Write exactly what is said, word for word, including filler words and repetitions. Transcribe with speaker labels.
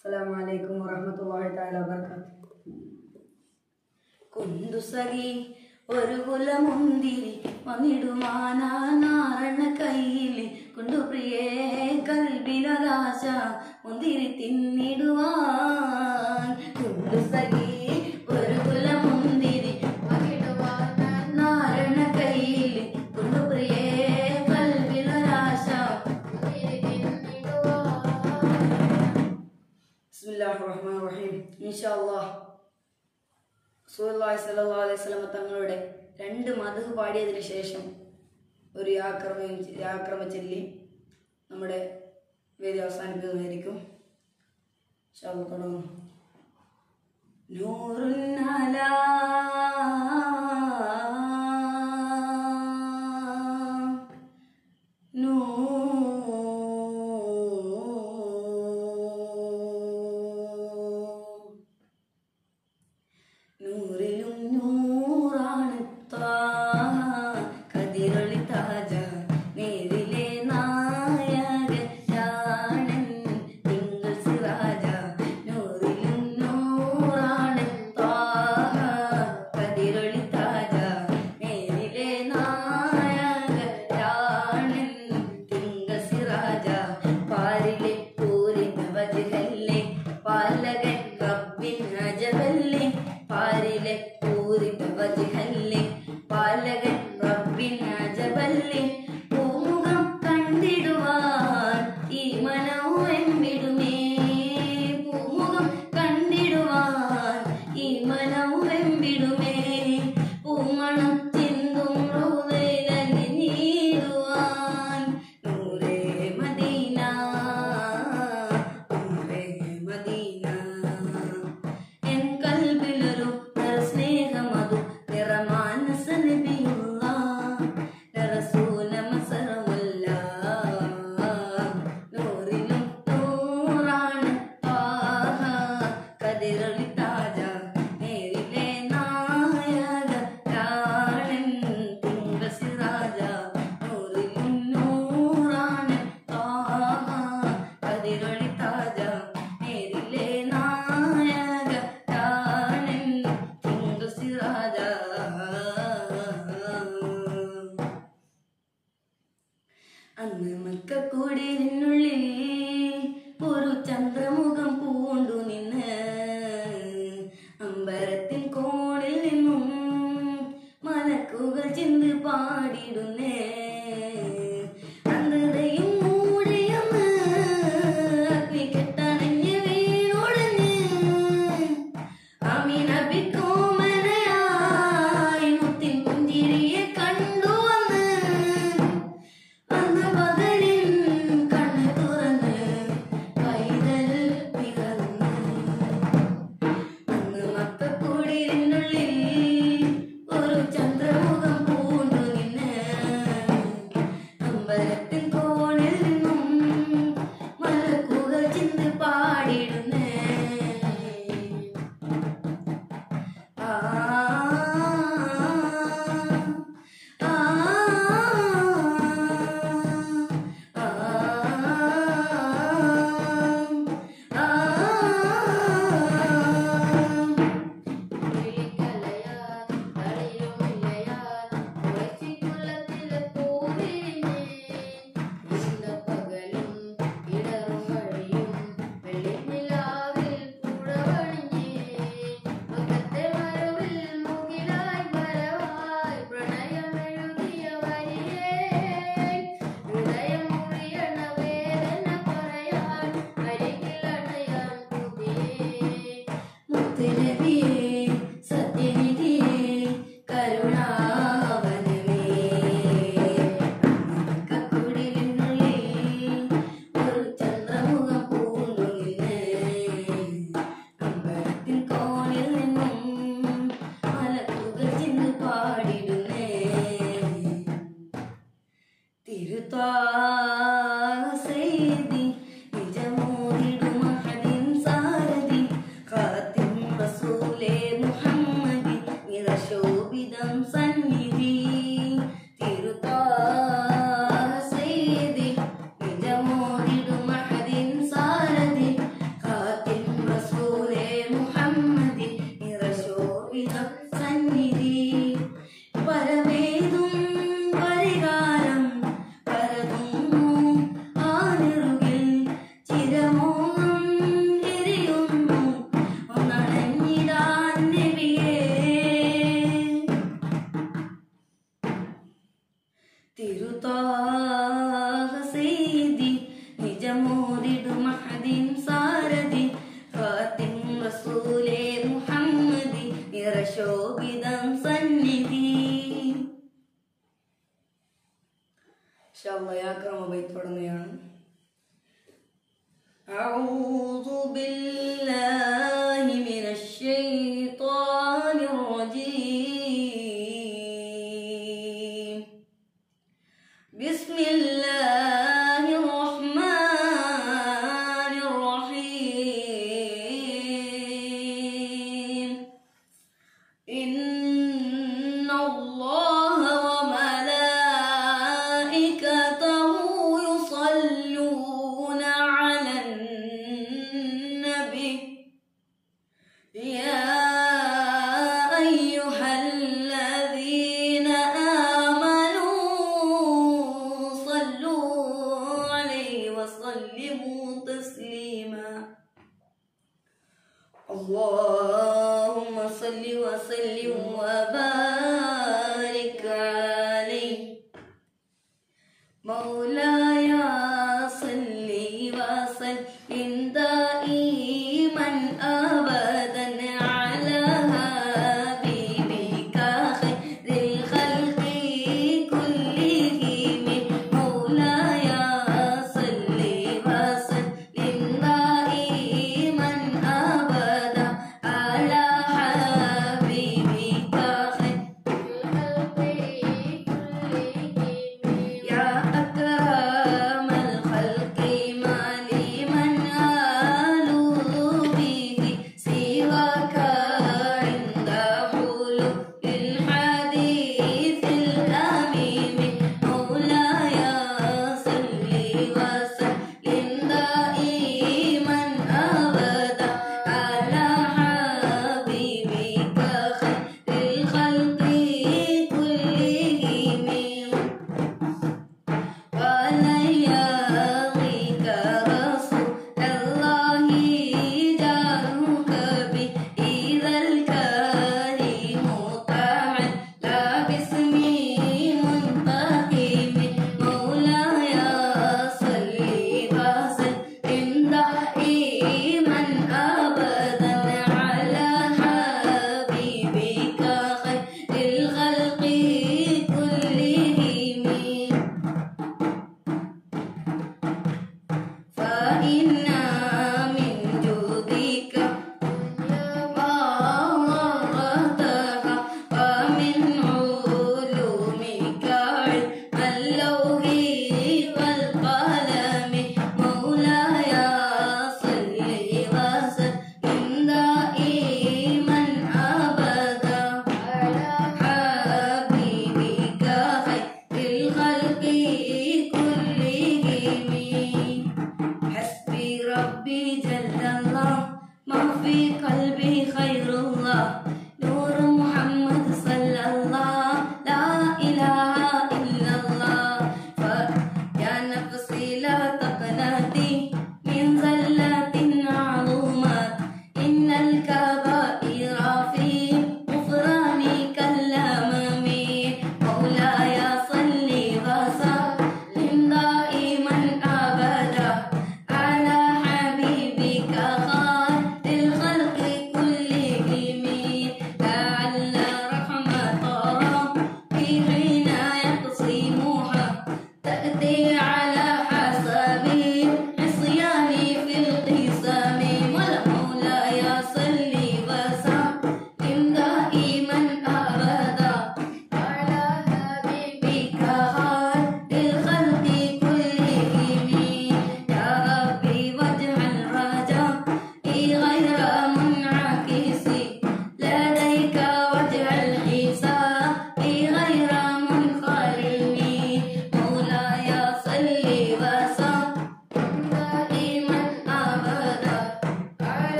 Speaker 1: അസ്സലാമു അലൈക്കും വറഹ്മത്തുള്ളാഹി തആല വബറകാതുഹു. കുന്തുസഖി ഒരു കുലമുന്തിരി വന്നിടുമാനാറെണ്ണ കയ്യിൽ കുണ്ടുപ്രിയേ കൽബിലൊരാശ മുന്തിരി തിന്നിടുവാൻ. കുന്തുസഖി ഒരു കുലമുന്തിരി വന്നിടുമാനാറെണ്ണ കയ്യിൽ കുണ്ടുപ്രിയേ കൽബിലൊരാശ മുന്തിരി തിന്നിടുവാൻ. ബിസ്മില്ലാഹിർ റഹ്മാനിർ റഹീം. ഇൻഷാ അല്ലാഹ് റസൂലുള്ളാഹി സ്വല്ലല്ലാഹു അലൈഹി വസല്ലം തങ്ങളുടെ രണ്ട് മദ്ഹ് പാടിയതിനു ശേഷം ഒരു യാക്രമം യാക്രമ ചൊല്ലി നമ്മുടെ വേദി അവസാനിപ്പിക്കുന്നതായിരിക്കും. ഇൻഷാ അല്ലാഹ് തുടങ്ങും. നൂറുൻ അലാ നൂറിലും നൂറാണ് ത്വാഹ കതിരൊളി താജ നേരിലെ നായകൻ ശാനൻ തിങ്കൾ സിറാജ. നൂറിലും നൂറാണ് ത്വാഹ കതിരൊളി താജ മോദിടു മഹദിൻ സാരഥി ഖാതിം റസൂലേ മുഹമ്മദി നിറശോഭിതം സന്നിധി. ഇൻഷാ അല്ലാഹ് യാ ക്രമ ബൈത്ത് തുടങ്ങുകയാണ്. അഊദു ബില്ലാഹി മിനശ് ശൈത്വാനിർ റജീം. ബിസ്മില്ലാഹിർ റഹ്മാനിർ റഹീം. ഇന്നല്ലാഹ വ മലായികതഹു യുസല്ലൂന അലൻ നബി യാ അയ്യുഹല്ലദീന ആമനൂ സല്ലൂ അലൈഹി വസല്ലിമൂ തസ്ലീമാ. اللهم صل وسلم وبارك عليه. مولاي صل وسلم دائما ابدا على حبيبك خير الخلق كلهم. مولاي صل وسلم دائما ابدا على حبيبك خير الخلق كلهم. يا أكرم الخلق ما لمن آلوا به سواك عند حلول الحديث الأميم. مولاي صل وسلم دائما أبدا على حبيبك خير الخلق كلهم. ولن يغيك رسول الله جارك به إذا الكريم تعالى باسمه منتقم. مولاي صل وسلم دائما أبدا على حبيبك خير الخلق كلهم. فإن من جودك ما ورثك ومن علومك علم اللوح والقلم. مولاي صل وسلم دائما أبدا على حبيبك خير الخلق كلهم. حسبي ربي جل الله ما في